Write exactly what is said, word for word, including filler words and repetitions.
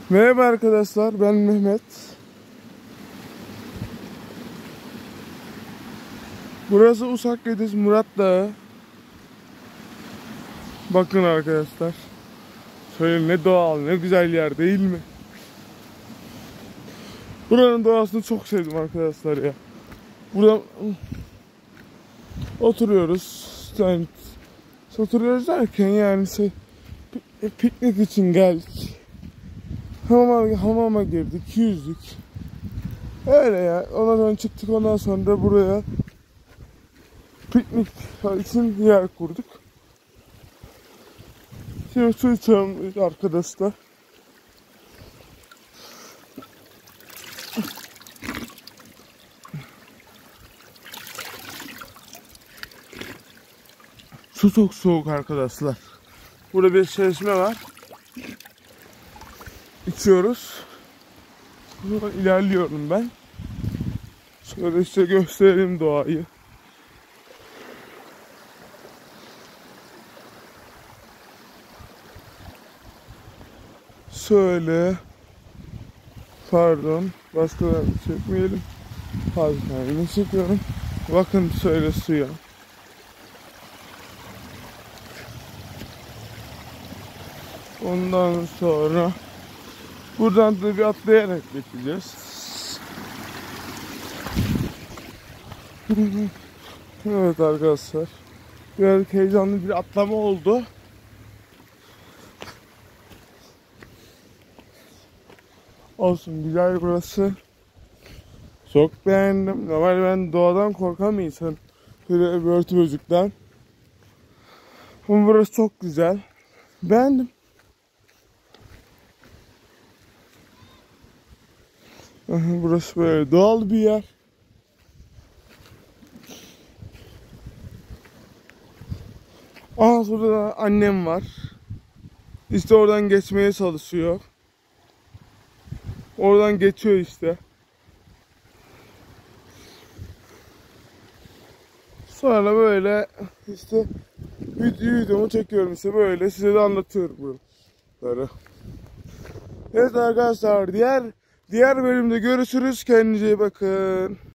Merhaba arkadaşlar, ben Mehmet. Burası Usak Gediz Murat Dağı. Bakın arkadaşlar. Şöyle ne doğal, ne güzel yer değil mi? Buranın doğasını çok sevdim arkadaşlar ya. Burada oturuyoruz. Yani oturuyoruz derken yani şey, piknik için geldik. Hamama, hamama girdik, yüzdük. Öyle ya. Ondan sonra çıktık, ondan sonra da buraya piknik için yer kurduk. Şimdi su içelim arkadaşlar. Su çok soğuk arkadaşlar. Burada bir çeşme var. İçiyoruz. Buradan ilerliyorum ben. Şöyle size göstereyim doğayı. Şöyle. Pardon. Başka çekmeyelim. Pardon. Yine çekiyorum. Bakın şöyle suya. Ondan sonra buradan da bir atlayarak bekleyeceğiz. Evet arkadaşlar. Biraz heyecanlı bir atlama oldu. Olsun, güzel burası. Çok beğendim. Normal ben doğadan korkan bir insan. Böyle börtü böcekten. Ama burası çok güzel. Beğendim. Burası böyle doğal bir yer. Aa, burada da annem var. İşte oradan geçmeye çalışıyor. Oradan geçiyor işte. Sonra böyle işte videomu çekiyorum, işte böyle size de anlatıyorum buraları. Evet arkadaşlar, diğer diğer bölümde görüşürüz. Kendinize iyi bakın.